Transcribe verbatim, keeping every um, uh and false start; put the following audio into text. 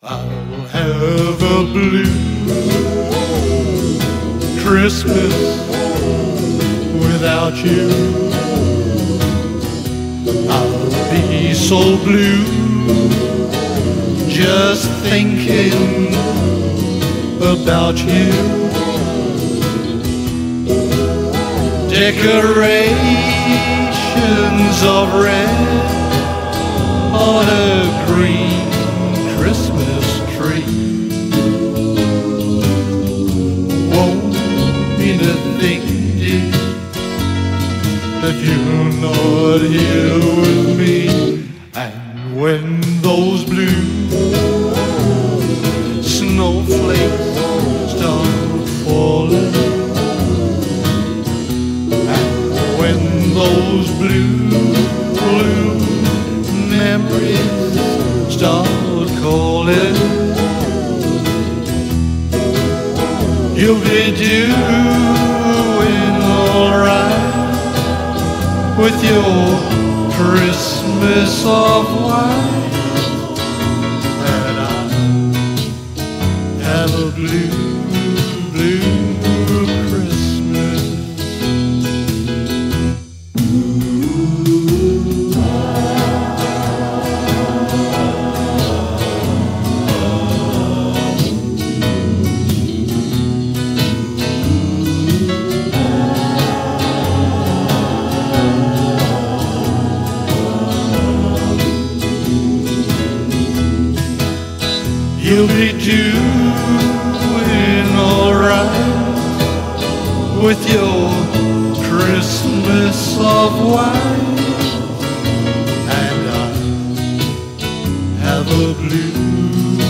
I'll have a blue Christmas without you. I'll be so blue just thinking about you. Decorations of red on a green Christmas tree won't mean a thing, dear, if you're not here with me. And when those blue snowflakes start falling, and when those blue, blue memories start calling, you'll be doing alright with your Christmas of white, and I have a blue, blue Christmas. You'll be doing alright with your Christmas of white, and I have a blue